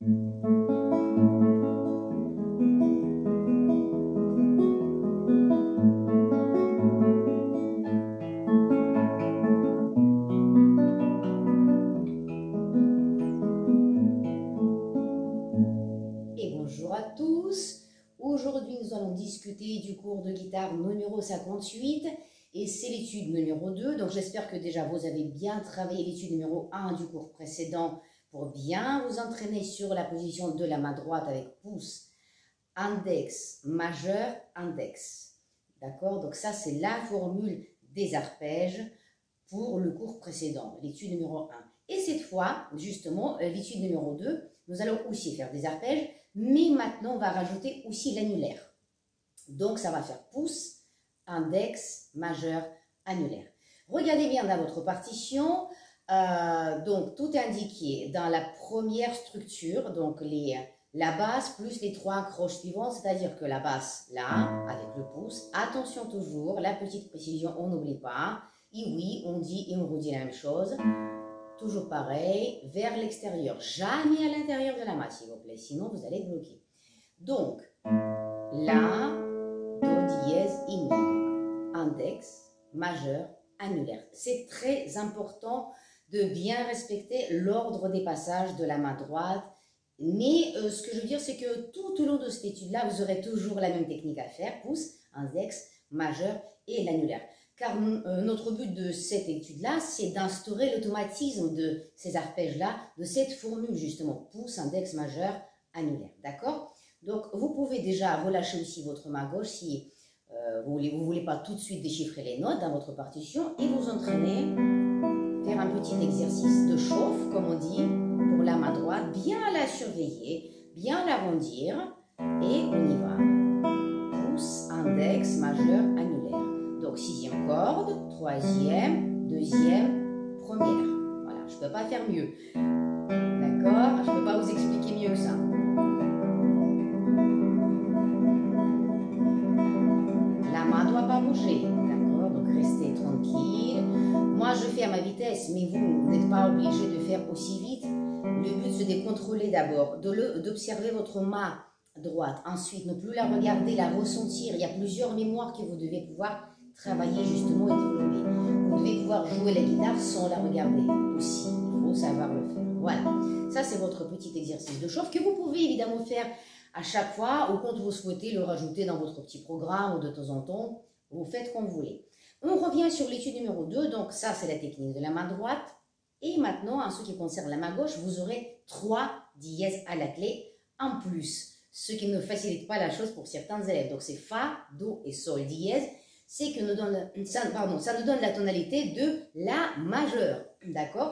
Bonjour à tous, aujourd'hui nous allons discuter du cours de guitare numéro 58 et c'est l'étude numéro 2, donc j'espère que déjà vous avez bien travaillé l'étude numéro 1 du cours précédent pour bien vous entraîner sur la position de la main droite avec pouce, index, majeur, index, d'accord? Donc ça c'est la formule des arpèges pour le cours précédent, l'étude numéro 1. Et cette fois, justement, l'étude numéro 2, nous allons aussi faire des arpèges, mais maintenant on va rajouter aussi l'annulaire. Donc ça va faire pouce, index, majeur, annulaire. Regardez bien dans votre partition, donc tout est indiqué dans la première structure, donc la basse plus les trois accroches suivantes, c'est-à-dire que la basse là, avec le pouce, attention toujours, la petite précision, on n'oublie pas, et oui, on dit et on redit la même chose. Toujours pareil, vers l'extérieur, jamais à l'intérieur de la main, s'il vous plaît, sinon vous allez bloquer. Donc, La, Do dièse, et Mi, index, majeur, annulaire. C'est très important de bien respecter l'ordre des passages de la main droite, mais ce que je veux dire, c'est que tout au long de cette étude-là, vous aurez toujours la même technique à faire, pouce, index, majeur et l'annulaire. Car notre but de cette étude-là, c'est d'instaurer l'automatisme de ces arpèges-là, de cette formule justement, pouce, index, majeur, annulaire, d'accord? Donc, vous pouvez déjà relâcher aussi votre main gauche si vous ne voulez pas tout de suite déchiffrer les notes dans votre partition et vous entraîner, faire un petit exercice de chauffe, comme on dit, pour la main droite, bien la surveiller, bien l'arrondir et on y va. Pouce, index, majeur, annulaire. Donc, sixième corde, troisième, deuxième, première. Voilà, je ne peux pas faire mieux. D'accord? Je ne peux pas vous expliquer mieux que ça. La main ne doit pas bouger. D'accord? Donc, restez tranquille. Moi, je fais à ma vitesse, mais vous n'êtes pas obligé de faire aussi vite. Le but, c'est de contrôler d'abord, d'observer votre main droite. Ensuite, ne plus la regarder, la ressentir. Il y a plusieurs mémoires que vous devez pouvoir travailler justement et développer. Vous devez pouvoir jouer la guitare sans la regarder aussi. Il faut savoir le faire. Voilà. Ça, c'est votre petit exercice de chauffe que vous pouvez évidemment faire à chaque fois ou quand vous souhaitez le rajouter dans votre petit programme ou de temps en temps. Vous faites comme vous voulez. On revient sur l'étude numéro 2. Donc, ça, c'est la technique de la main droite. Et maintenant, en ce qui concerne la main gauche, vous aurez 3 dièses à la clé en plus. Ce qui ne facilite pas la chose pour certains élèves. Donc, c'est Fa, Do et Sol dièse. C'est que ça nous donne la tonalité de La majeure. D'accord?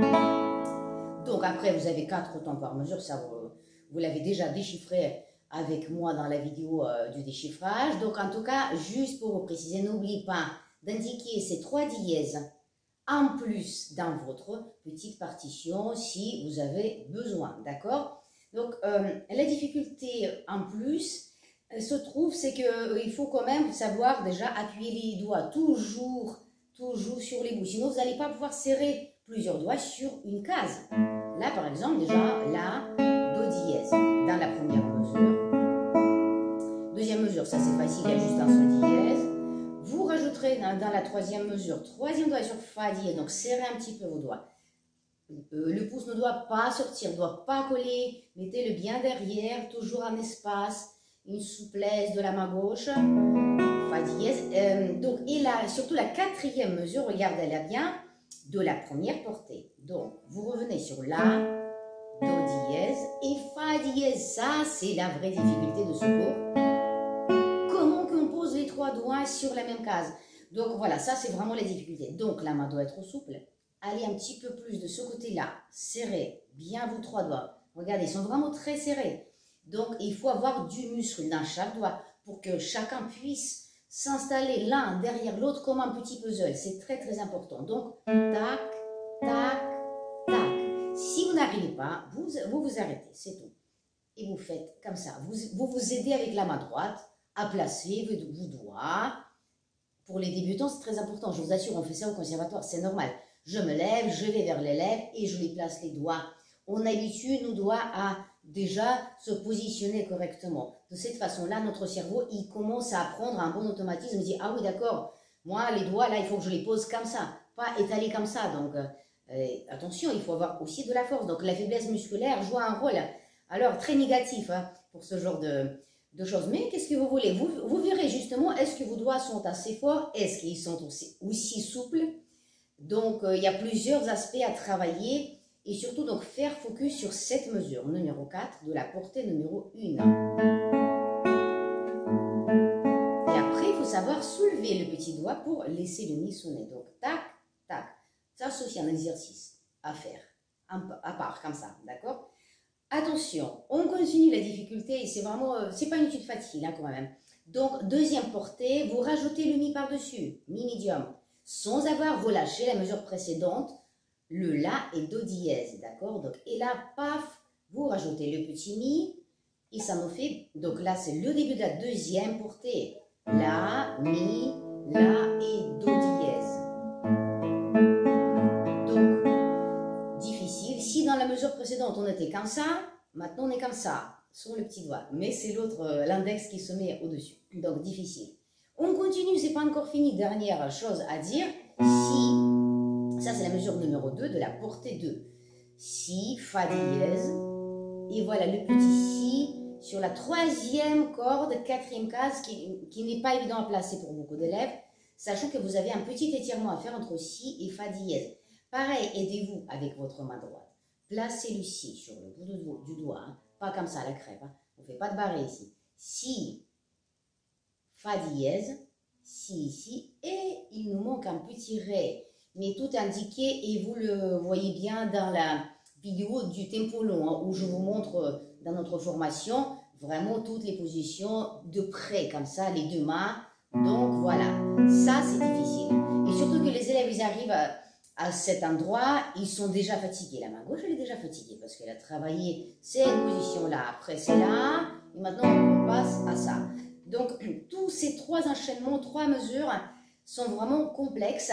Donc après, vous avez 4 temps par mesure. Ça, vous l'avez déjà déchiffré avec moi dans la vidéo du déchiffrage. Donc en tout cas, juste pour vous préciser, n'oubliez pas d'indiquer ces 3 dièses en plus dans votre petite partition si vous avez besoin. D'accord? Donc la difficulté en plus se trouve, c'est qu'il faut quand même savoir déjà appuyer les doigts toujours sur les bouts. Sinon, vous n'allez pas pouvoir serrer plusieurs doigts sur une case. Là, par exemple, déjà, La, Do dièse dans la première mesure. Deuxième mesure, ça c'est facile, il y a juste un Sol dièse. Vous rajouterez dans la troisième mesure, troisième doigt sur Fa dièse, donc serrez un petit peu vos doigts. Le pouce ne doit pas sortir, ne doit pas coller. Mettez-le bien derrière, toujours un espace. Une souplesse de la main gauche, Fa dièse. Donc, et là, surtout la quatrième mesure, regardez-la bien, de la première portée. Donc, vous revenez sur La, Do dièse et Fa dièse. Ça, c'est la vraie difficulté de ce cours. Comment qu'on pose les 3 doigts sur la même case? Donc, voilà, ça, c'est vraiment la difficulté. Donc, la main doit être souple. Allez un petit peu plus de ce côté-là. Serrez bien vos 3 doigts. Regardez, ils sont vraiment très serrés. Donc, il faut avoir du muscle dans chaque doigt pour que chacun puisse s'installer l'un derrière l'autre comme un petit puzzle. C'est très, très important. Donc, tac, tac, tac. Si vous n'arrivez pas, vous arrêtez, c'est tout. Et vous faites comme ça. Vous aidez avec la main droite à placer vos doigts. Pour les débutants, c'est très important. Je vous assure, on fait ça au conservatoire, c'est normal. Je me lève, je vais vers l'élève et je lui place les doigts. On habitue nos doigts à déjà se positionner correctement. De cette façon-là, notre cerveau, il commence à apprendre un bon automatisme. Il dit, ah oui, d'accord, moi, les doigts, là, il faut que je les pose comme ça, pas étalés comme ça. Donc, attention, il faut avoir aussi de la force. Donc, la faiblesse musculaire joue un rôle, alors, très négatif hein, pour ce genre de choses. Mais qu'est-ce que vous voulez? Vous verrez justement, est-ce que vos doigts sont assez forts? Est-ce qu'ils sont aussi souples? Donc, il y a plusieurs aspects à travailler. Et surtout, donc, faire focus sur cette mesure, numéro 4, de la portée numéro 1. Et après, il faut savoir soulever le petit doigt pour laisser le mi sonner. Donc, tac, tac. Ça, c'est aussi un exercice à faire, à part, comme ça, d'accord? Attention, on continue la difficulté, c'est vraiment, c'est pas une étude facile, hein, quand même. Donc, deuxième portée, vous rajoutez le mi par-dessus, mi médium, sans avoir relâché la mesure précédente, le La et Do dièse, d'accord? Donc, et là, paf, vous rajoutez le petit Mi, et ça nous fait, donc là, c'est le début de la deuxième portée. La, Mi, La et Do dièse. Donc, difficile. Si dans la mesure précédente, on était comme ça, maintenant on est comme ça, sur le petit doigt. Mais c'est l'autre, l'index qui se met au-dessus. Donc, difficile. On continue, c'est pas encore fini. Dernière chose à dire, si... Ça, c'est la mesure numéro 2 de la portée 2. Si, Fa dièse. Et voilà le petit Si sur la troisième corde, quatrième case, qui n'est pas évident à placer pour beaucoup d'élèves, sachant que vous avez un petit étirement à faire entre Si et Fa dièse. Pareil, aidez-vous avec votre main droite. Placez le Si sur le bout du doigt, hein, pas comme ça à la crêpe. Hein. On ne fait pas de barré ici. Si, Fa dièse, Si ici, et il nous manque un petit Ré. Mais tout indiqué et vous le voyez bien dans la vidéo du tempo long hein, où je vous montre dans notre formation vraiment toutes les positions de près comme ça, les deux mains. Donc voilà, ça c'est difficile. Et surtout que les élèves ils arrivent à cet endroit, ils sont déjà fatigués. La main gauche elle est déjà fatiguée parce qu'elle a travaillé cette position là, après c'est là et maintenant on passe à ça. Donc tous ces trois enchaînements, trois mesures sont vraiment complexes.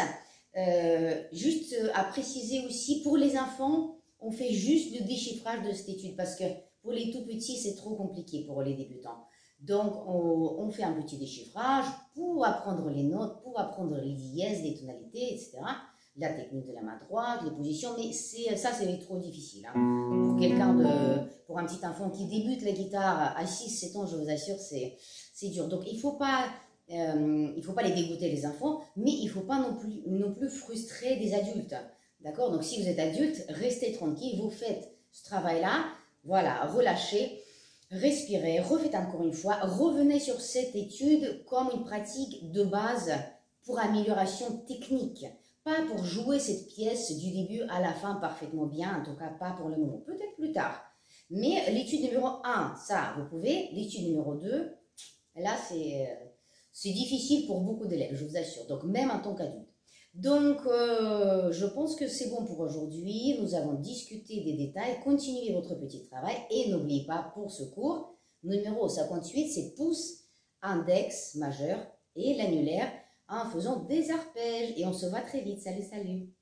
Juste à préciser aussi, pour les enfants, on fait juste le déchiffrage de cette étude parce que pour les tout petits, c'est trop compliqué pour les débutants. Donc, on fait un petit déchiffrage pour apprendre les notes, pour apprendre les dièses, les tonalités, etc. La technique de la main droite, les positions, mais ça, c'est trop difficile. Hein. Pour pour un petit enfant qui débute la guitare à 6-7 ans, je vous assure, c'est dur. Donc, il ne faut pas les dégoûter les enfants, mais il ne faut pas non plus frustrer des adultes. D'accord? Donc si vous êtes adulte, restez tranquille, vous faites ce travail-là, voilà, relâchez, respirez, refaites encore une fois, revenez sur cette étude comme une pratique de base pour amélioration technique, pas pour jouer cette pièce du début à la fin parfaitement bien, en tout cas pas pour le moment, peut-être plus tard. Mais l'étude numéro 1, ça, vous pouvez, l'étude numéro 2, là c'est difficile pour beaucoup d'élèves, je vous assure, donc même en tant qu'adulte. Donc, je pense que c'est bon pour aujourd'hui. Nous avons discuté des détails. Continuez votre petit travail et n'oubliez pas, pour ce cours, numéro 58, c'est pouce, index majeur et l'annulaire en faisant des arpèges. Et on se voit très vite. Salut, salut!